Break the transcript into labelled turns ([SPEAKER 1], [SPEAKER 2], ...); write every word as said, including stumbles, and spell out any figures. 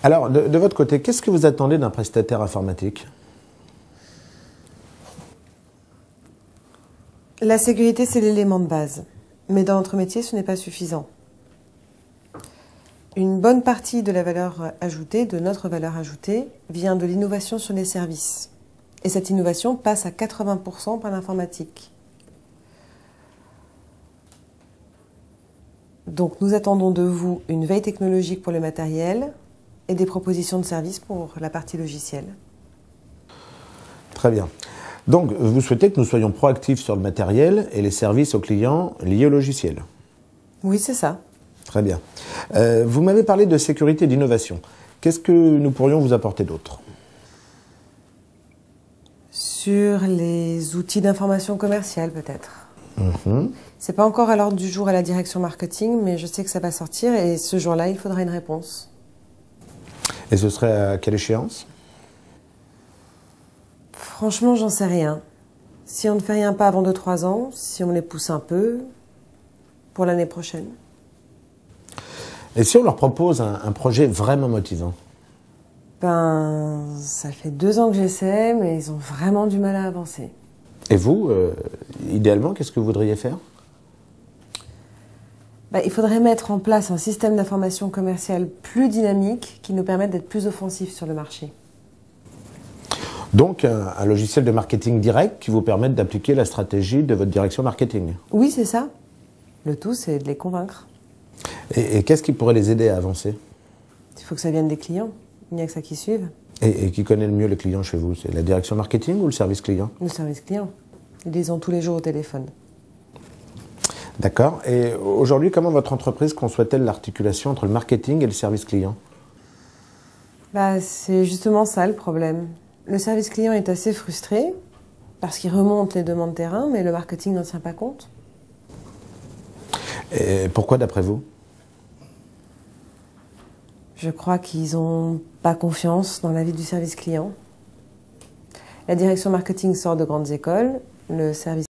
[SPEAKER 1] Alors, de, de votre côté, qu'est-ce que vous attendez d'un prestataire informatique?
[SPEAKER 2] La sécurité, c'est l'élément de base. Mais dans notre métier, ce n'est pas suffisant. Une bonne partie de la valeur ajoutée, de notre valeur ajoutée, vient de l'innovation sur les services. Et cette innovation passe à quatre-vingts pour cent par l'informatique. Donc nous attendons de vous une veille technologique pour le matériel et des propositions de services pour la partie logicielle.
[SPEAKER 1] Très bien. Donc, vous souhaitez que nous soyons proactifs sur le matériel et les services aux clients liés au logiciel?
[SPEAKER 2] Oui, c'est ça.
[SPEAKER 1] Très bien. Euh, vous m'avez parlé de sécurité et d'innovation. Qu'est-ce que nous pourrions vous apporter d'autre?
[SPEAKER 2] Sur les outils d'information commerciale, peut-être.
[SPEAKER 1] Mmh.
[SPEAKER 2] C'est pas encore à l'ordre du jour à la direction marketing, mais je sais que ça va sortir et ce jour-là, il faudra une réponse.
[SPEAKER 1] Et ce serait à quelle échéance?
[SPEAKER 2] Franchement, j'en sais rien. Si on ne fait rien pas avant deux trois ans, si on les pousse un peu, pour l'année prochaine.
[SPEAKER 1] Et si on leur propose un, un projet vraiment motivant?
[SPEAKER 2] Ben, ça fait deux ans que j'essaie, mais ils ont vraiment du mal à avancer.
[SPEAKER 1] Et vous, euh, idéalement, qu'est-ce que vous voudriez faire?
[SPEAKER 2] Ben, il faudrait mettre en place un système d'information commerciale plus dynamique qui nous permette d'être plus offensifs sur le marché.
[SPEAKER 1] Donc, un, un logiciel de marketing direct qui vous permette d'appliquer la stratégie de votre direction marketing?
[SPEAKER 2] Oui, c'est ça. Le tout, c'est de les convaincre.
[SPEAKER 1] Et, et qu'est-ce qui pourrait les aider à avancer?
[SPEAKER 2] Il faut que ça vienne des clients. Il n'y a que ça qui suive.
[SPEAKER 1] Et, et qui connaît le mieux les clients chez vous? C'est la direction marketing ou le service client?
[SPEAKER 2] Le service client. Ils les ont tous les jours au téléphone.
[SPEAKER 1] D'accord. Et aujourd'hui, comment votre entreprise conçoit-elle l'articulation entre le marketing et le service client?
[SPEAKER 2] Bah, c'est justement ça le problème. Le service client est assez frustré parce qu'il remonte les demandes terrain, mais le marketing n'en tient pas compte.
[SPEAKER 1] Et pourquoi d'après vous?
[SPEAKER 2] Je crois qu'ils n'ont pas confiance dans l'avis du service client. La direction marketing sort de grandes écoles, le service